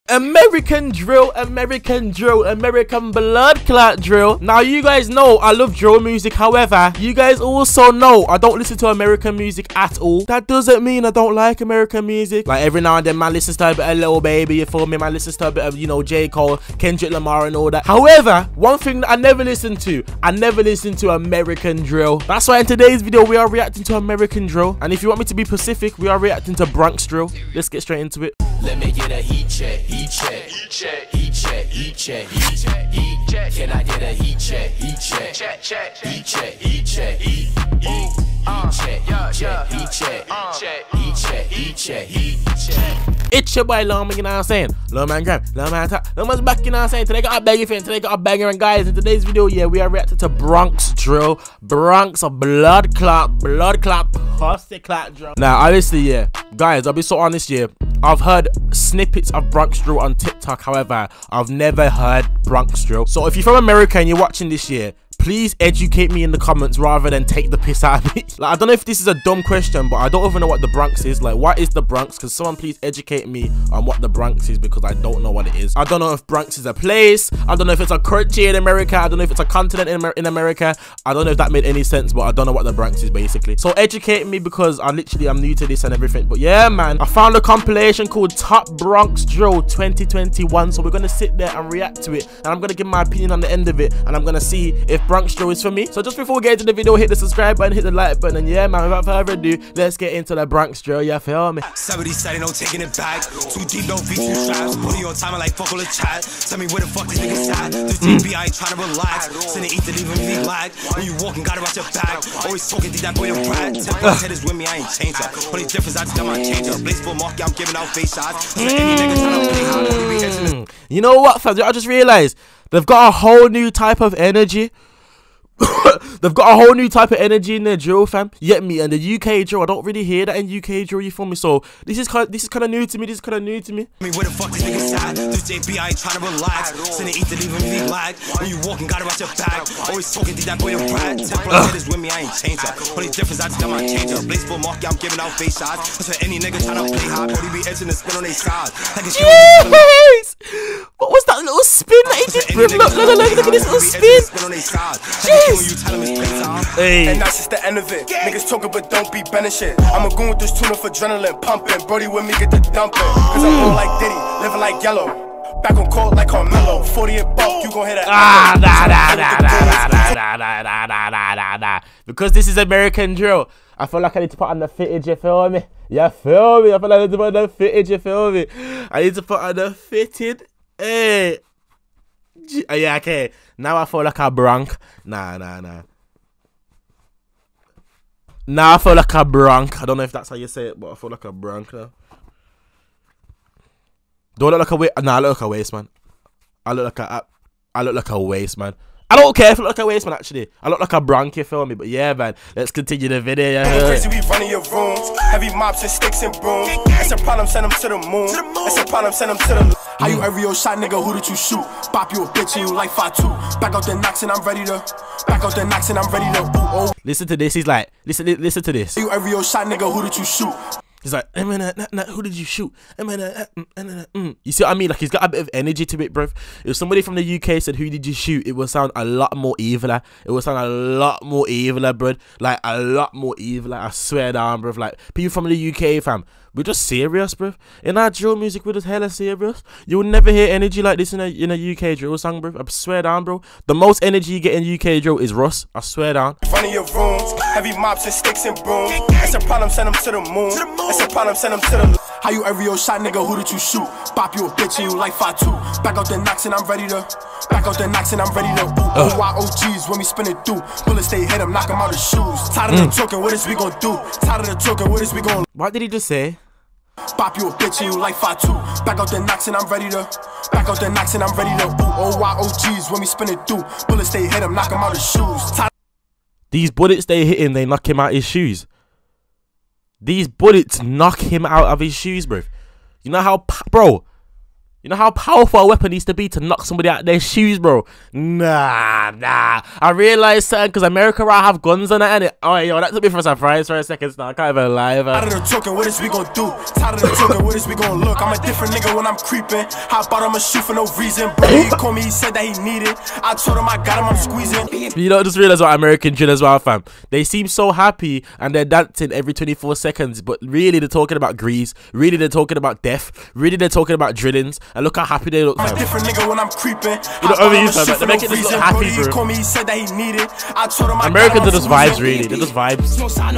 American drill, American drill, American blood clot drill. Now you guys know I love drill music. However, you guys also know I don't listen to American music at all. That doesn't mean I don't like American music. Like every now and then man listens to a bit of Lil Baby, you feel me? Man listens to a bit of, you know, J. Cole, Kendrick Lamar and all that. However, one thing that I never listen to American drill. That's why in today's video we are reacting to American drill. And if you want me to be Pacific, we are reacting to Bronx drill. Let's get straight into it. Let me get a heat check, heat check, heat check, heat check, heat check, heat check, heat check. Can I get a heat check, heat check, check, check, heat check, heat check, heat check, heat check, heat check, heat check, heat check, heat check. It's your boy Lil Man, you know what I'm saying? Lil Man Graham, Lil Man Top, Lil Man's back, you know what I'm saying? Today got a banger fan, today got a banger, and guys, in today's video, yeah, we are reacting to Bronx drill, Bronx blood clot, pussy clot drill. Now, obviously, yeah, guys, I'll be so honest, yeah, I've heard snippets of Bronx drill on TikTok, however, I've never heard Bronx drill. So if you're from America and you're watching this year, please educate me in the comments rather than take the piss out of me. Like, I don't know if this is a dumb question, but I don't even know what the Bronx is. Like, what is the Bronx? Because someone please educate me on what the Bronx is, because I don't know what it is. I don't know if Bronx is a place. I don't know if it's a country in America. I don't know if it's a continent in America. I don't know if that made any sense, but I don't know what the Bronx is basically. So educate me, because I'm new to this and everything. But yeah, man, I found a compilation called Top Bronx Drill 2021. So we're going to sit there and react to it. And I'm going to give my opinion on the end of it. And I'm going to see if Bronx drill is for me. So just before we get into the video, hit the subscribe button, hit the like button, and yeah, man, without further ado, let's get into the Bronx drill. Yeah, feel me? Somebody said no taking it back. Too deep, no feet, too straps. Put you on time, like fuck all the chat. Tell me where the fuck these niggas at. The DB, I ain't trying to relax. Send it eat to leave me black. When you walking, got it out your back. Always talking, did that boy a rat. Tell head is with me, I ain't change up. Only difference, I just got my change up. Blaze for mark, I'm giving out face shots. Any niggas trying to play hard. You know what, fam? I just realized they've got a whole new type of energy. They've got a whole new type of energy in their drill, fam. Yet me and the UK drill, I don't really hear that in UK drill, you feel me? So this is kind of new to me. This is kind of new to me. I mean, where the fuck these niggas at? This JB, I ain't trying to relax. Send it eat to leave me black. When you walking, got it out your back. Always talking, did that boy a rat. Tell head is with me, I ain't change up. Only difference, I just got my change up. Blaze for mark, I'm giving out face shots. That's why any nigga trying to play hard. Only be edging the spin on they sides. Yes! What was that little spin that he did? Look at this little spin. Jeez. Hey. And that's just the end of it. Niggas talking but don't be bending shit. I'ma go with this tuna for adrenaline pumping. Brody with me get the dumping. Cause I'm more like Diddy, living like Yellow. Back on cold like Carmelo. 40 and buck, you gon' hear that. Nah. Because this is American drill, I feel like I need to put on the fitted, you feel me? You feel me? I feel like I need to put on the fitted, you feel me? I need to put on the fitted. Hey. Yeah, okay. Now I feel like a Bronx. Nah. Now I feel like a Bronx. I don't know if that's how you say it, but I feel like a Bronx now. Do I look like a waste? Nah, I look like a waste, man. I look like a waste, man. I don't care if I look like a waste, man, actually. I look like a Bronx, you feel me? But yeah, man, let's continue the video. Crazy, we running your rooms. Heavy mops and sticks and brooms. It's a problem, send them to the moon. It's a problem, send them to the... How you every old shot, nigga, who did you shoot? Bop you a bitch and you like 5'2". Back out the knocks and I'm ready to... Listen to this, he's like, listen to this. You every old shot, nigga, who did you shoot? He's like, who did you shoot? You see what I mean? Like, he's got a bit of energy to it, bro. If somebody from the UK said, who did you shoot? It would sound a lot more eviler. It would sound a lot more eviler, bro. Like, a lot more eviler. I swear down, bro. Like, people from the UK, fam, we're just serious, bro. In our drill music, we're just hella serious. You'll never hear energy like this in a UK drill song, bro. I swear down, bro. The most energy you get in UK drill is Russ. I swear down. Running your rooms, heavy mops and sticks and brooms. It's a problem, send them to the moon. It's a problem, send them to the... How you every old shot, nigga, who did you shoot? Bop you a bitch and you like 5'2". Back out the knocks and I'm ready to... OGs when we spin it through. Bullets, they hit him, knock him out of shoes. Tired of the talking, what is we gon' do? Tired of the talking, what is we gon'... What did he just say? Bop you a bitch and you like 5'2". Back out the knocks and I'm ready to... OGs when we spin it through. Bullets, they hit him, knock him out of shoes. These bullets they hit him, they knock him out his shoes. These bullets knock him out of his shoes, bro. You know how, bro, You know how powerful a weapon needs to be to knock somebody out their shoes, bro? Nah. I realized something because America right have guns on it, and oh, yo, that took me for a surprise for a second. So I can't even lie. Tired of the talking, what is we gon' do? Tired of the talking, what is we gon' look? I'm a different nigga when I'm creeping. Hop out, I'ma shoot for no reason. Bro, he called me, he said that he needed. I told him I got him, I'm squeezing. You know, just realize what American drill as well, fam. They seem so happy and they're dancing every 24 seconds, but really they're talking about grease. Really they're talking about death. Really they're talking about drillings. And look how happy they look, fam. I'm a different nigga when I'm creeping. You know what I mean, fam? They make it look happy, bro. Called me, he said that he needed. I told him Americans are just vibes, really. They're just vibes.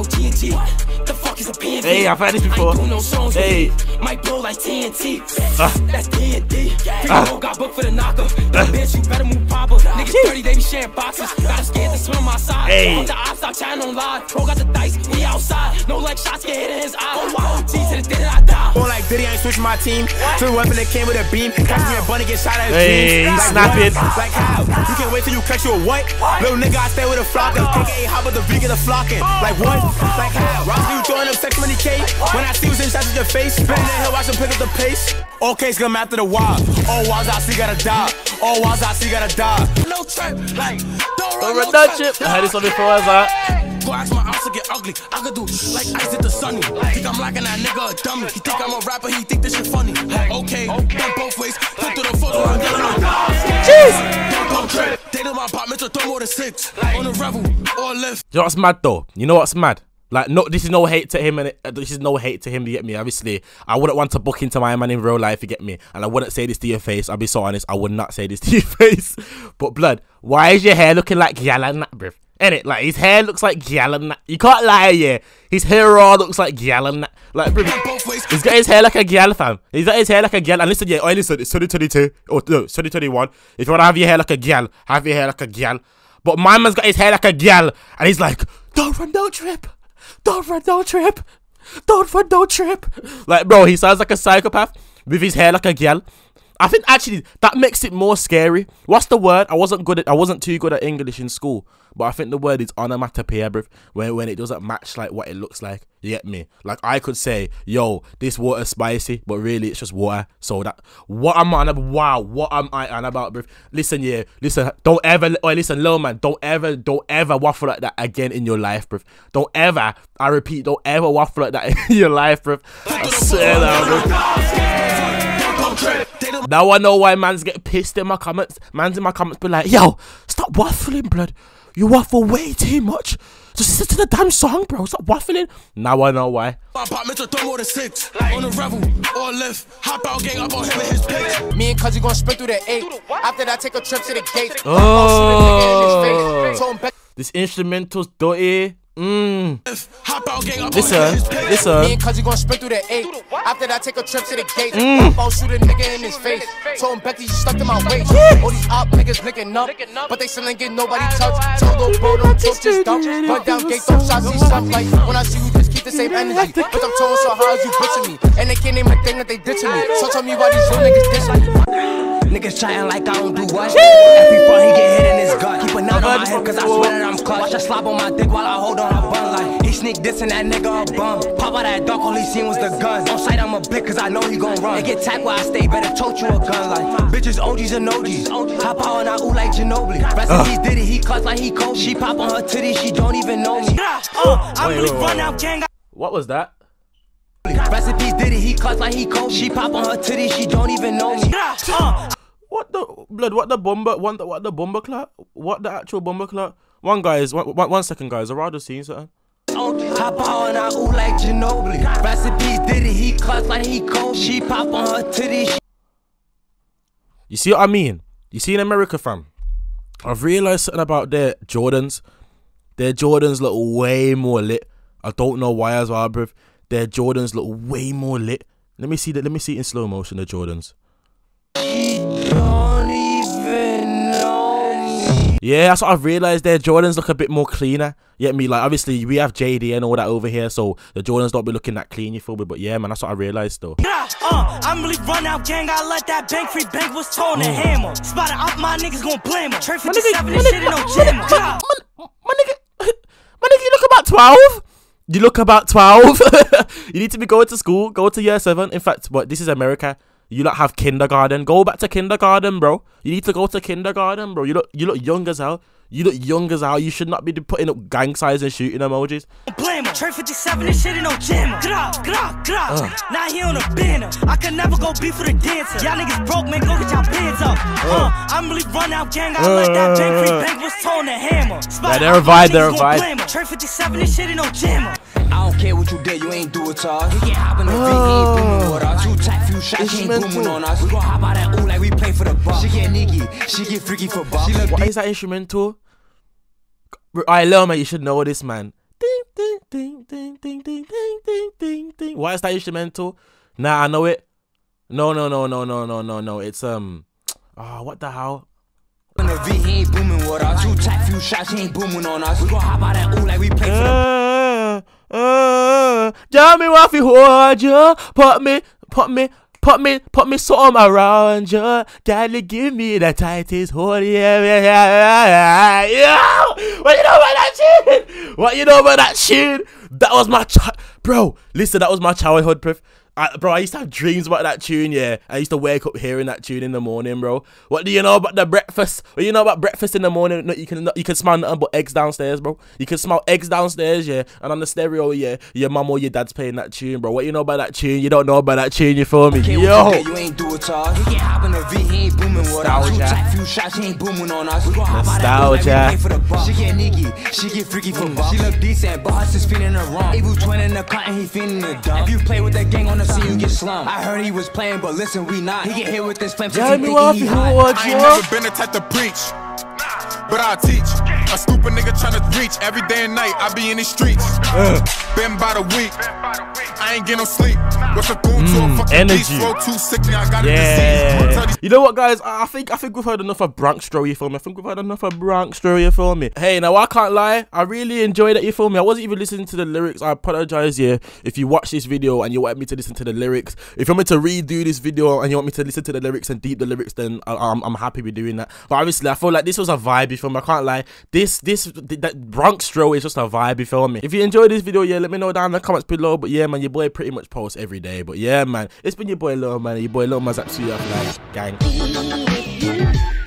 Hey, I've heard this before. Hey. Might blow like TNT. That's D&D. Got booked for the knocker. Bitch, you better move proper. Niggas 30, they be sharing boxes. Gotta scared to swim my side. Hey. The ops stop chatting on live. Pro got the dice, we outside. No like shots get hit in his eye. Wow, G to the day that I die. More like Diddy, I ain't switching my team. To the weapon that came with a beam. Catch me a bunny, get shot at his hey, dreams. he's Like snapping. What? Like how? You can't wait till you catch you a what? Little nigga, I stay with a flocker. KK, how about the V get a flocking? Like what? Like how? Ross, you throwing up sex money K? When I see you send shots at your face, spin the hill, watch him pick up the pace. All case come after the wild. All walls I see gotta die. All walls I see gotta die. No trip, like, don't Don't run run that chip. I heard this one before as well. Go ask my ops to get ugly. I could do like ice at the sunny. Think I'm lacking that nigga a dummy. He think I'm a rapper, he think this shit funny. Okay, done both ways. Flip through the photo, I'm yelling on jeez. They do my apartment to throw more than 6. On the revel or lift. You know what's mad though? You know what's mad? Like, no, this is no hate to him, and this is no hate to him, you get me? Obviously, I wouldn't want to book into my man in real life, you get me? And I wouldn't say this to your face. I'll be so honest, I would not say this to your face. But blood, why is your hair looking like gyal and that, bruv? Innit? Like, his hair looks like gyal and that. You can't lie, yeah. His hair all looks like gyal and that. Like, bruv, he's got his hair like a gyal, fam. He's got his hair like a gyal. And listen, yeah, oh, listen, it's 2022. Oh, no, 2021. If you want to have your hair like a gyal, have your hair like a gyal. But my man's got his hair like a gyal. And he's like, don't run, don't trip. Don't run, don't trip. Don't run, don't trip. Like, bro, he sounds like a psychopath with his hair like a gyal. I think actually that makes it more scary. What's the word? I wasn't too good at English in school, but I think the word is onomatopoeia, bruv. When it doesn't match like what it looks like. You get me? Like, I could say, yo, this water's spicy, but really it's just water. So that what am I on about? Wow, what am I on about, bruv? Listen, yeah, listen, don't ever, oh, listen, little man, don't ever waffle like that again in your life, bruv. Don't ever, I repeat, don't ever waffle like that in your life, bruv. I swear that, bruv. Now I know why man's get pissed in my comments. Man's in my comments be like, yo, stop waffling, blood. You waffle way too much. Just listen to the damn song, bro. Stop waffling. Now I know why. My apartment to throw more than 6. On the revel or lift. Hop out, gang up on him and his bitch. Me and Cuzzy gon' sprint through the 8. After that, take a trip to the gate. Oh, this instrumental's dirty. Listen. Me and Cuzzy gon' sprint through the 8. After that, take a trip to the gate. I'll shoot a nigga in his face. Told him Becky, you stuck to my waist. All these op niggas licking up, but they still ain't getting nobody touch. Told little bro, don't talk, just dump. Run down gate, don't shots, see stuff like. When I see you, just keep the same energy. But I'm told so hard, you bitching me. And they can't name a thing that they ditching me. So tell me why these real niggas dissing me. Niggas chatting like I don't do what. Every front he get hit in his gut. Keep a knot on my head cause I swear that I'm clutch. Watch a slap on my dick while I hold on her bun like he sneak dissing that nigga a bum. Pop out that dark, all he seen was the guns. On sight I'm a blick cause I know he gon' run. And get tagged where I stay, better tote you a gun like bitches, OGs and OGs. Hop out and I ooh like Ginobili. Recipes did it, he clutch like he Kobe. She pop on her titties, she don't even know me. I really run out gang. What was that? Recipes did it, he clutch like he Kobe. She pop on her titties, she don't even know me. What the blood? What the bomber? What the bomber clock? What the actual bomber clock? One second, guys. I'd rather see something. Hop out and I ooh like Ginobili. Recipes did it, he clutch like he Kobe. She pop on her titties. You see what I mean? You see in America, fam? I've realized something about their Jordans. Their Jordans look way more lit. I don't know why as well, bruv. Their Jordans look way more lit. Let me see that. Let me see it in slow motion. The Jordans. Don't even know me. Yeah, that's what I've realized. Their Jordans look a bit more cleaner. You get me? Like, obviously, we have JD and all that over here, so the Jordans don't be looking that clean, you feel me? But yeah, man, that's what I realized, though. I'm really run out gang. I let that bank free bank was torn a hammer. Spotted up, my niggas gon' blame him. Trade 57 and shit in no jammer. My nigga, you look about 12. You look about 12. You need to be going to school, go to year 7. In fact, but this is America. You don't have kindergarten. Go back to kindergarten, bro. You need to go to kindergarten, bro. You look young as hell. You look young as hell. You should not be putting up gang signs and shooting emojis. Blame him. Trey 57 and shit in no gym. Now he on a banner. I could never go beef for the dancer. Y'all niggas broke, man. Go get y'all bands up. I'm really run out gang. I let that bank free bank was told to hammer. Yeah, they're revived. They're revived. Trey 57 and shit in no gym. I don't care what you did, you ain't do it to us. We can hop in the V, ain't booming with us. Two tight, few shots, she ain't booming on us. We gon' hop out that ooh like we play for the buck. She get niggy, she get freaky for buck. What is that instrumental? Alright, Lil man, you should know this, man. Ding, ding, ding, ding, ding, ding, ding, ding, ding, ding. Why is that instrumental? Nah, I know it. No. It's what the hell? In the V, he ain't booming with us. Two tight, few shots, he ain't booming on us. We gon' hop out that ooh like we play for the tell me what you hold you. Put me something around you. Gotta give me the tightest hold. Yeah. What you know about that tune? What you know about that tune? That was my bro. Listen, that was my childhood, bro. I used to have dreams about that tune, yeah. I used to wake up hearing that tune in the morning, bro. What do you know about the breakfast? What do you know about breakfast in the morning? No, you can smell nothing but eggs downstairs, bro. You can smell eggs downstairs, yeah. And on the stereo, yeah, your mum or your dad's playing that tune, bro. What you know about that tune? You don't know about that tune, you feel me? Yo. You ain't do it, y'all. He can't hop in the V, he ain't booming with us. Two tight, few shots, he ain't booming on us. We gon' hop out that ooh like we play for the buck. She get niggy, she get freaky for buck. She look decent, but her sis feeling her wrong. Evil twin in the cotton, he feeling the dumb. If you play with that gang on the scene, you get slumped. I heard he was playing, but listen, we not. He get hit with this flame, Tell me what you hold I you. ain't never been the type to preach, but I'll teach. A stupid nigga tryna reach. Every day and night, I be in these streets. Been by the week, I ain't get no sleep. What's a goon to a fucking energy. beast? Roll too sick, I got a disease. You know what, guys? I think we've heard enough of Bronx Dro, you feel me? I think we've heard enough of Bronx Dro, you feel me? Hey, now I can't lie, I really enjoyed it, you feel me? I wasn't even listening to the lyrics. I apologize, yeah, if you watch this video and you want me to listen to the lyrics. If you want me to redo this video and you want me to listen to the lyrics and deep the lyrics, then I'm happy with doing that. But obviously, I feel like this was a vibe, you feel me? I can't lie. That Bronx Dro is just a vibe, you feel me? If you enjoyed this video, yeah, let me know down in the comments below. But yeah, man, your boy pretty much posts every day. But yeah, man, it's been your boy Lil Man, your boy Lil Man's absolutely off like gang.